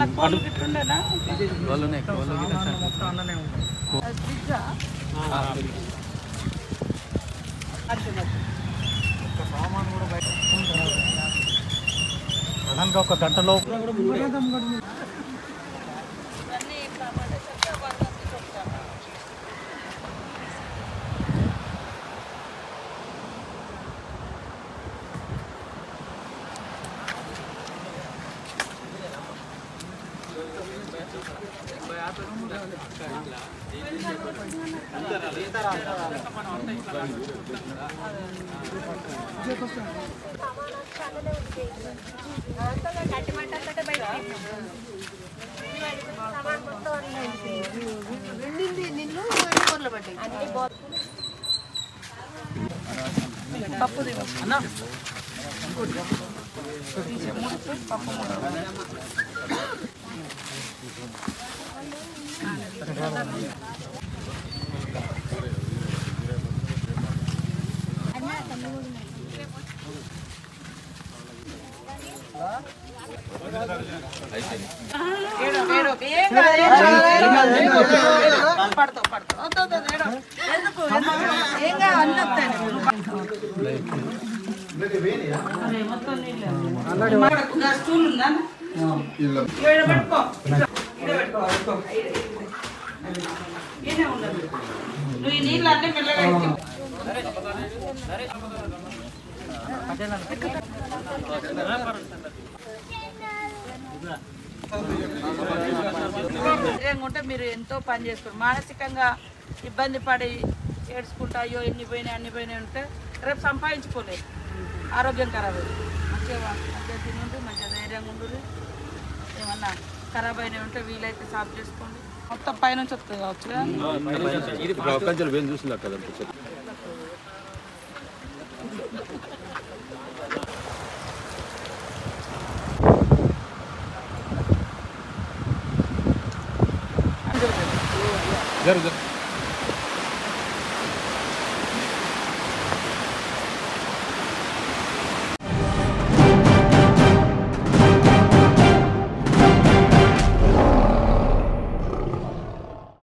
ఒక గంటలో నువ్వు ఈ నీళ్ళు అన్నీ మెల్లగా ఉంటే మీరు ఎంతో పని చేసుకోరు. మానసికంగా ఇబ్బంది పడి ఏడ్చుకుంటా అయ్యో ఎన్ని పోయినాయి ఉంటే రేపు సంపాదించుకోలేదు, ఆరోగ్యం ఖరాబ్ అయింది. మంచిగా తినండి, మంచిగా ధైర్యంగా ఉండు. ఏమన్నా ఖరాబ్ అయినవి ఉంటే వీలైతే సాఫ్ చేసుకోండి. మొత్తం పైనుంచి వస్తుంది కావచ్చు జరుగుతుంది.